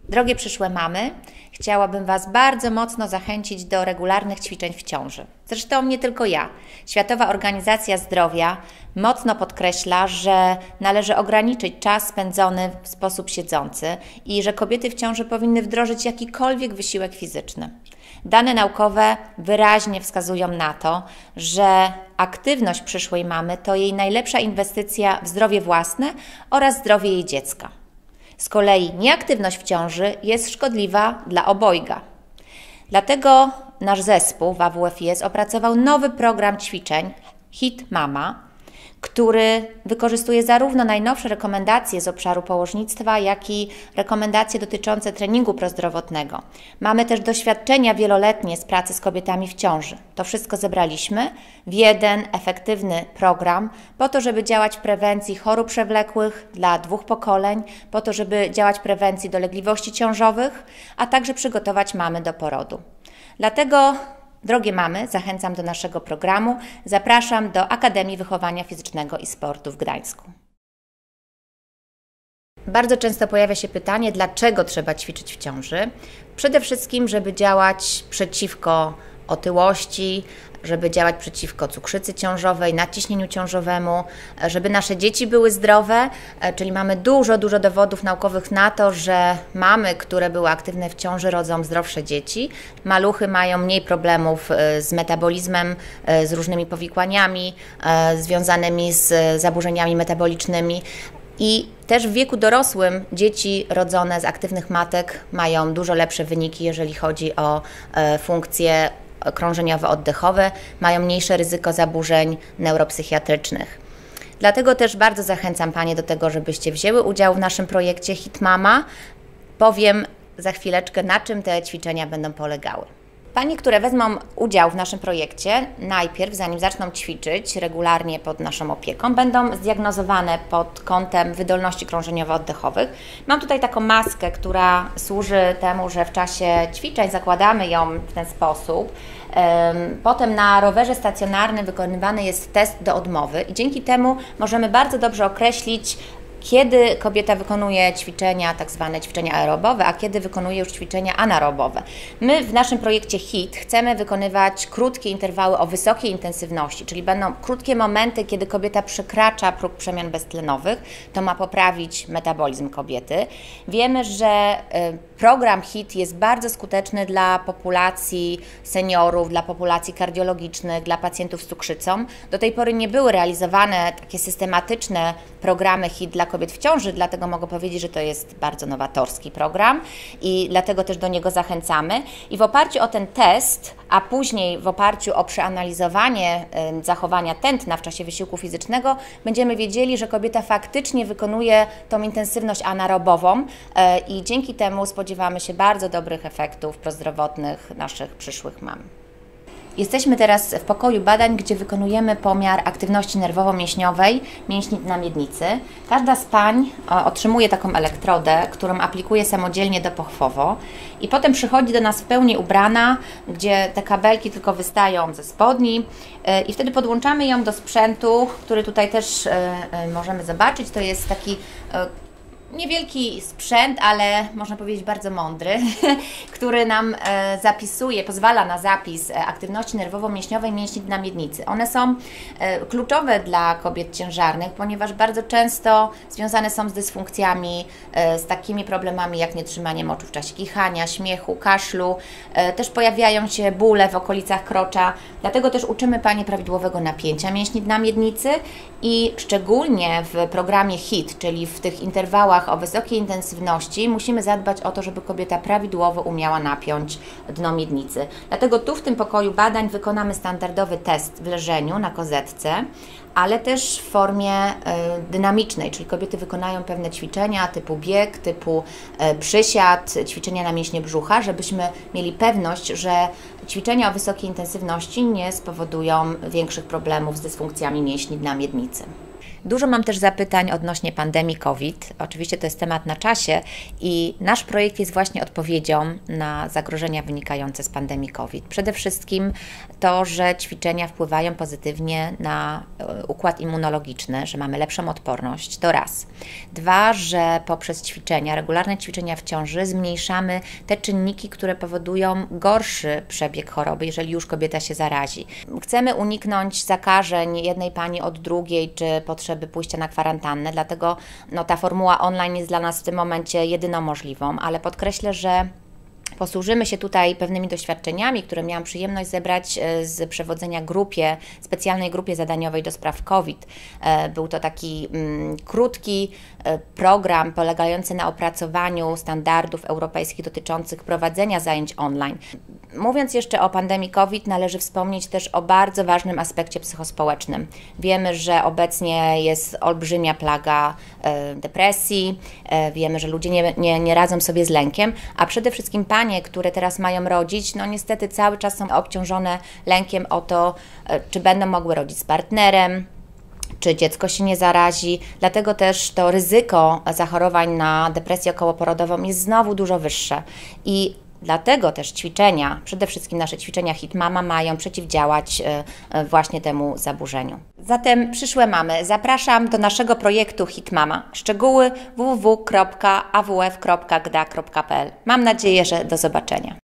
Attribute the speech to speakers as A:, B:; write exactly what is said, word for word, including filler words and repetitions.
A: Drogie przyszłe mamy, chciałabym Was bardzo mocno zachęcić do regularnych ćwiczeń w ciąży. Zresztą nie tylko ja. Światowa Organizacja Zdrowia mocno podkreśla, że należy ograniczyć czas spędzony w sposób siedzący i że kobiety w ciąży powinny wdrożyć jakikolwiek wysiłek fizyczny. Dane naukowe wyraźnie wskazują na to, że aktywność przyszłej mamy to jej najlepsza inwestycja w zdrowie własne oraz zdrowie jej dziecka. Z kolei nieaktywność w ciąży jest szkodliwa dla obojga. Dlatego nasz zespół w A W F I S opracował nowy program ćwiczeń HIIT Mama, który wykorzystuje zarówno najnowsze rekomendacje z obszaru położnictwa, jak i rekomendacje dotyczące treningu prozdrowotnego. Mamy też doświadczenia wieloletnie z pracy z kobietami w ciąży. To wszystko zebraliśmy w jeden efektywny program po to, żeby działać w prewencji chorób przewlekłych dla dwóch pokoleń, po to, żeby działać w prewencji dolegliwości ciążowych, a także przygotować mamy do porodu. Dlatego, drogie mamy, zachęcam do naszego programu. Zapraszam do Akademii Wychowania Fizycznego i Sportu w Gdańsku. Bardzo często pojawia się pytanie, dlaczego trzeba ćwiczyć w ciąży? Przede wszystkim, żeby działać przeciwko otyłości, żeby działać przeciwko cukrzycy ciążowej, nadciśnieniu ciążowemu, żeby nasze dzieci były zdrowe, czyli mamy dużo, dużo dowodów naukowych na to, że mamy, które były aktywne w ciąży, rodzą zdrowsze dzieci. Maluchy mają mniej problemów z metabolizmem, z różnymi powikłaniami związanymi z zaburzeniami metabolicznymi. I też w wieku dorosłym dzieci rodzone z aktywnych matek mają dużo lepsze wyniki, jeżeli chodzi o funkcje krążeniowo-oddechowe, mają mniejsze ryzyko zaburzeń neuropsychiatrycznych. Dlatego też bardzo zachęcam Panie do tego, żebyście wzięły udział w naszym projekcie HIIT Mama. Powiem za chwileczkę, na czym te ćwiczenia będą polegały. Panie, które wezmą udział w naszym projekcie, najpierw, zanim zaczną ćwiczyć regularnie pod naszą opieką, będą zdiagnozowane pod kątem wydolności krążeniowo-oddechowych. Mam tutaj taką maskę, która służy temu, że w czasie ćwiczeń zakładamy ją w ten sposób. Potem na rowerze stacjonarnym wykonywany jest test do odmowy i dzięki temu możemy bardzo dobrze określić, kiedy kobieta wykonuje ćwiczenia, tak zwane ćwiczenia aerobowe, a kiedy wykonuje już ćwiczenia anaerobowe. My w naszym projekcie HIIT chcemy wykonywać krótkie interwały o wysokiej intensywności, czyli będą krótkie momenty, kiedy kobieta przekracza próg przemian beztlenowych. To ma poprawić metabolizm kobiety. Wiemy, że program HIIT jest bardzo skuteczny dla populacji seniorów, dla populacji kardiologicznych, dla pacjentów z cukrzycą. Do tej pory nie były realizowane takie systematyczne programy HIIT dla kobiet w ciąży, dlatego mogę powiedzieć, że to jest bardzo nowatorski program i dlatego też do niego zachęcamy. I w oparciu o ten test, a później w oparciu o przeanalizowanie y, zachowania tętna w czasie wysiłku fizycznego, będziemy wiedzieli, że kobieta faktycznie wykonuje tą intensywność anaerobową y, i dzięki temu spodziewamy się bardzo dobrych efektów prozdrowotnych naszych przyszłych mam. Jesteśmy teraz w pokoju badań, gdzie wykonujemy pomiar aktywności nerwowo-mięśniowej mięśni dna miednicy. Każda z pań otrzymuje taką elektrodę, którą aplikuje samodzielnie dopochwowo i potem przychodzi do nas w pełni ubrana, gdzie te kabelki tylko wystają ze spodni i wtedy podłączamy ją do sprzętu, który tutaj też możemy zobaczyć. To jest taki niewielki sprzęt, ale można powiedzieć bardzo mądry, który nam e, zapisuje, pozwala na zapis aktywności nerwowo-mięśniowej mięśni dna miednicy. One są e, kluczowe dla kobiet ciężarnych, ponieważ bardzo często związane są z dysfunkcjami, e, z takimi problemami jak nietrzymanie moczu w czasie kichania, śmiechu, kaszlu. E, też pojawiają się bóle w okolicach krocza, dlatego też uczymy Panie prawidłowego napięcia mięśni dna miednicy i szczególnie w programie HIIT, czyli w tych interwałach o wysokiej intensywności, musimy zadbać o to, żeby kobieta prawidłowo umiała napiąć dno miednicy. Dlatego tu w tym pokoju badań wykonamy standardowy test w leżeniu na kozetce, ale też w formie y, dynamicznej, czyli kobiety wykonają pewne ćwiczenia typu bieg, typu y, przysiad, ćwiczenia na mięśnie brzucha, żebyśmy mieli pewność, że ćwiczenia o wysokiej intensywności nie spowodują większych problemów z dysfunkcjami mięśni dna miednicy. Dużo mam też zapytań odnośnie pandemii COVID. Oczywiście to jest temat na czasie i nasz projekt jest właśnie odpowiedzią na zagrożenia wynikające z pandemii COVID. Przede wszystkim to, że ćwiczenia wpływają pozytywnie na układ immunologiczny, że mamy lepszą odporność, to raz. Dwa, że poprzez ćwiczenia, regularne ćwiczenia w ciąży zmniejszamy te czynniki, które powodują gorszy przebieg choroby, jeżeli już kobieta się zarazi. Chcemy uniknąć zakażeń jednej pani od drugiej, czy potrzeby pójścia na kwarantannę, dlatego no, ta formuła online jest dla nas w tym momencie jedyną możliwą, ale podkreślę, że posłużymy się tutaj pewnymi doświadczeniami, które miałam przyjemność zebrać z przewodzenia grupie, specjalnej grupie zadaniowej do spraw COVID. Był to taki mm, krótki program polegający na opracowaniu standardów europejskich dotyczących prowadzenia zajęć online. Mówiąc jeszcze o pandemii COVID, należy wspomnieć też o bardzo ważnym aspekcie psychospołecznym. Wiemy, że obecnie jest olbrzymia plaga e, depresji, e, wiemy, że ludzie nie, nie, nie radzą sobie z lękiem, a przede wszystkim panie, które teraz mają rodzić, no niestety cały czas są obciążone lękiem o to, e, czy będą mogły rodzić z partnerem, czy dziecko się nie zarazi, dlatego też to ryzyko zachorowań na depresję okołoporodową jest znowu dużo wyższe i dlatego też ćwiczenia, przede wszystkim nasze ćwiczenia HitMama mają przeciwdziałać właśnie temu zaburzeniu. Zatem przyszłe mamy, zapraszam do naszego projektu HitMama. Szczegóły w w w kropka a w f kropka g d a kropka p l. Mam nadzieję, że do zobaczenia.